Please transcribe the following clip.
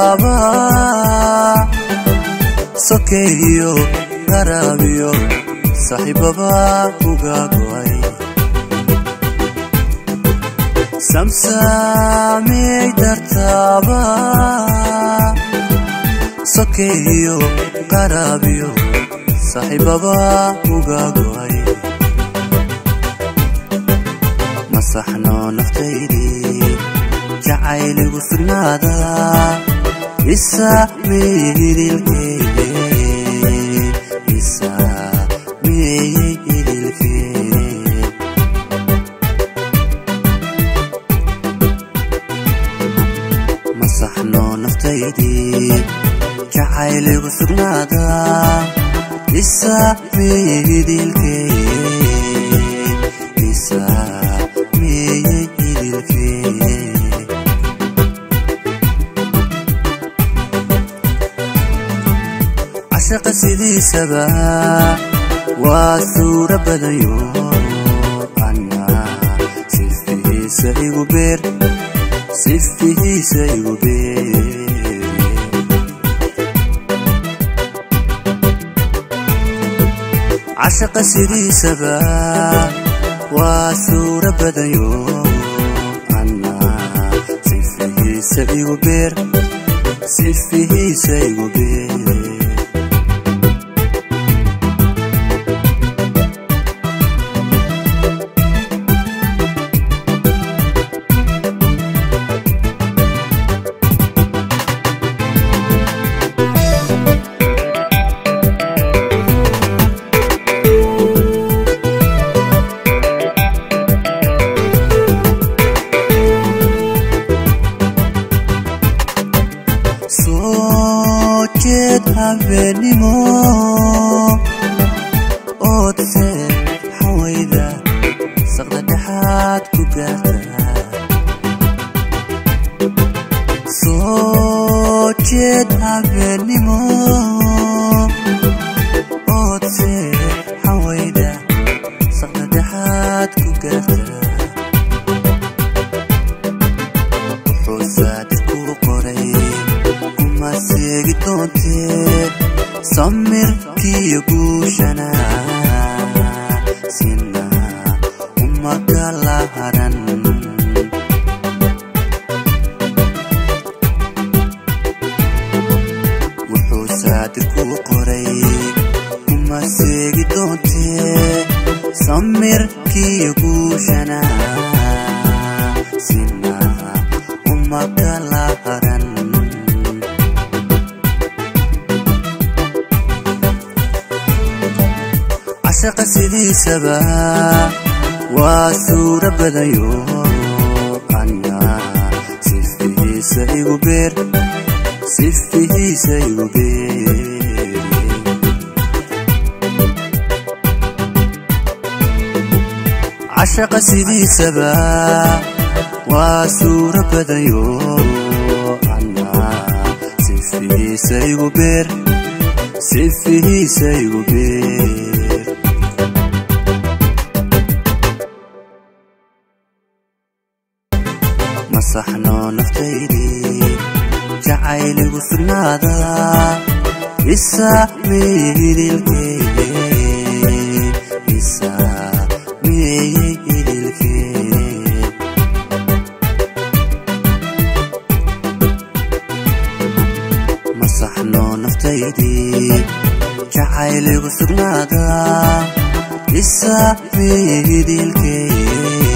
dartaba sokeeyo qarabiyo saaxiibaba uga go'ay samsamay dartaba sokeeyo qarabiyo saaxiibaba uga go'ay masaxno naftaydi jacayligu sugnaada isa meeyilkeeye isa meeyilkeeye masaxno naftaydi jacayligu sugnaada isa meeyilkeeye isa عشق سيدي سبا واسورة بدنيو أنا سيفه سيغو بير سيفه سيغو بير عشق سيدي سبا واسورة بدنيو أنا سيفه سيغو بير سيفه سيغو بير havenimo oodse hawayda saqda dhaxaad ku gaarta soo jeed havenimo oodse hawayda saqda dhaxaad ku gaarta wuxuu saadir ku qoray kuma seegi doonteed samirkiyo guushana sina uma kala haran wuxuu saadir ku qoray kuma seegi doonteed samirkiyo guushana sina uma kala haran عشق سيدي سبا واسورة بدنيو أنا سيفه سيغو بير سيفه سيغو بير عشق سيدي سبا واسورة بدنيو أنا سيفه سيغو بير سيفه سيغو بير masaxno naftaydi jacayligu sugnaada isa meeyilkeeye isa meeyilkeeye masaxno naftaydi jacayligu sugnaada isa meeyilkeeye